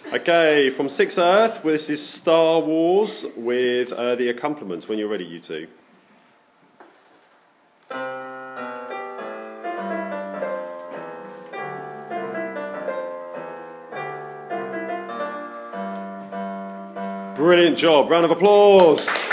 Okay, from 6 Earth, well, this is Star Wars with the accompaniment when you're ready, you two. Brilliant job, round of applause.